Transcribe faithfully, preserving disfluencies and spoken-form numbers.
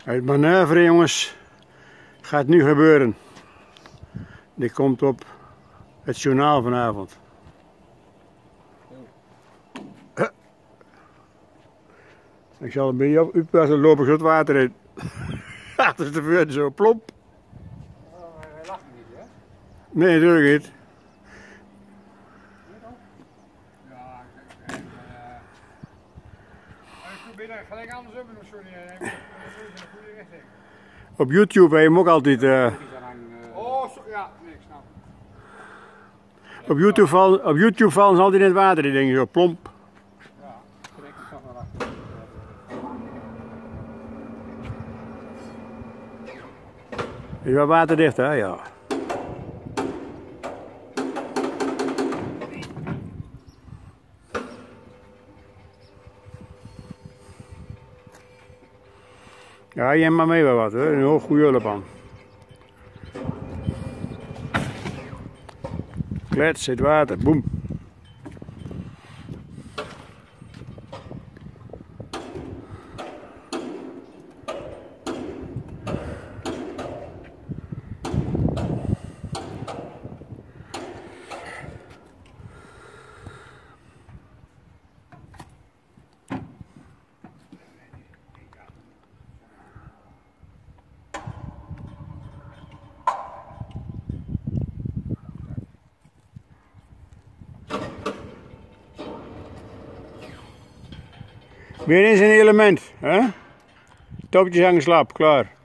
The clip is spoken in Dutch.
Het manoeuvre, jongens, gaat nu gebeuren. Dit komt op het journaal vanavond. Huh. Ik zal een beetje oppassen, lopen zo het water in. Dat is de vuur zo plomp. Oh, hij lacht niet, hè? Nee, natuurlijk niet. Ja, ik denk, uh, ik probeer gelijk andersom doen, sorry. In de goede richting. Op YouTube heb je hem ook altijd. Uh... Oh, so, ja, nee, ik snap. Op YouTube vallen, op YouTube vallen ze altijd in het water, die dingen zo plomp. Ja, trek ik toch wel achter. Is wel waterdicht, hè? Ja. Ja, je hebt maar mee wel wat, hoor. Een heel goede hulp aan. Klets, zit water, boem. Weer in zijn element, hè? Topjes hangen slap, klaar.